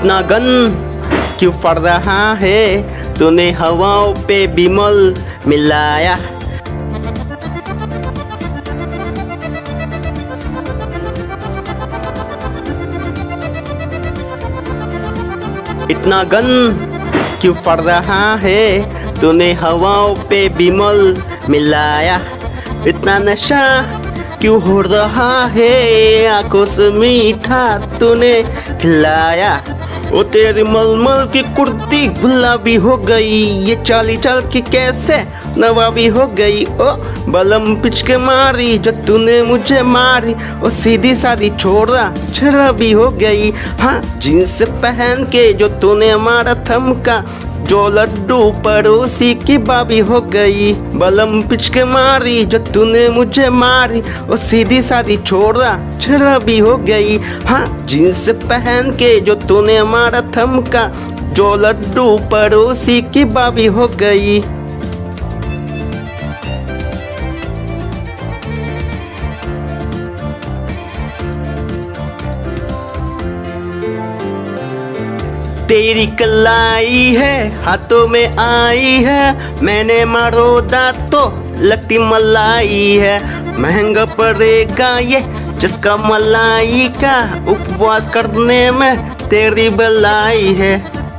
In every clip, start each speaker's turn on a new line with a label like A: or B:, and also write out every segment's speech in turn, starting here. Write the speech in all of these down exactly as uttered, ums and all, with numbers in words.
A: इतना गन क्यों फट रहा है, तूने हवाओं पे बिमल मिलाया। इतना गन क्यों फट रहा है, तूने हवाओं पे बिमल मिलाया। इतना नशा क्यों हो रहा है, आंखों से मीठा तूने खिलाया। ओ तेरी मलमल की कुर्ती गुलाबी हो गई, ये चाली चाल की कैसे नवाबी हो गई। ओ बलम पिच के मारी जो तूने मुझे मारी, ओ सीधी सादी छोड़ा शराबी हो गई। हाँ जींस पहन के जो तूने हमारा थमका, जो लड्डू पड़ोसी की बाबी हो गई। बलम पिच के मारी जो तूने मुझे मारी, ओ सीधी सादी छोड़ा शराबी हो गई। हाँ जींस पहन के जो तूने हमारा थमका, जो लड्डू पड़ोसी की बाबी हो गई। तेरी कलाई है हाथों में आई है, मैंने मरोदा तो लगती मलाई है। महंगा पड़ेगा ये जिसका मलाई का, उपवास करने में तेरी भलाई है।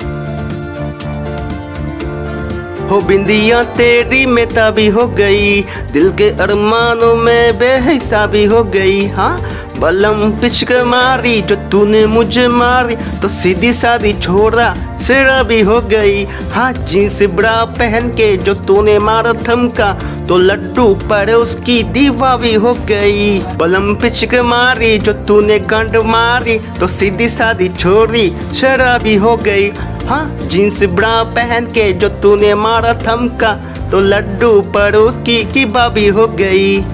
A: हो बिंदिया तेरी में ताबी हो गई, दिल के अरमानों में बेहिसाबी हो गई। हाँ बलम पिच के मारी जो तूने मुझे मारी, तो सीधी सादी छोड़ा शराबी हो गई। हाँ जींस ब्रा पहन के जो तूने मारा थमका, तो लड्डू पड़ोस की दीवावी हो गई। बलम पिच के मारी जो तूने गंड मारी, तो सीधी सादी छोरी शराबी हो गई। हाँ जींस ब्रा पहन के जो तूने मारा थमका, तो लड्डू पड़ोस की की बाबी हो गई।